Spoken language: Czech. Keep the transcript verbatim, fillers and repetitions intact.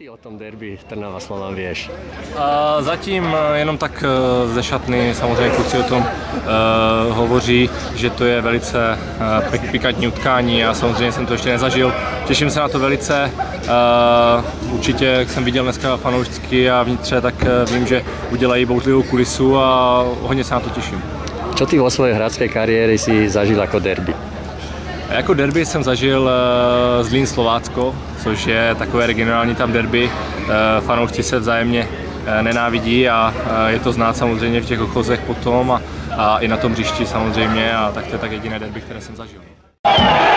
ty o tom derby Trnava Slovan vieš? A zatím jenom tak ze šatny, samozřejmě kluci o tom uh, hovoří, že to je velice uh, pikantní utkání. Já samozřejmě jsem to ještě nezažil. Těším se na to velice. Uh, určitě, jak jsem viděl dneska fanoušky a vnitře, tak uh, vím, že udělají bouřlivou kulisu a hodně se na to těším. Čo ty vo svojej hráčskej kariéry si zažil jako derby? Jako derby jsem zažil uh, Zlín Slovácko, což je takové regionální tam derby. Uh, fanoušci se vzájemně uh, nenávidí a uh, je to znát samozřejmě v těch ochozech potom a, a i na tom hřišti samozřejmě, a tak to je tak jediné derby, které jsem zažil.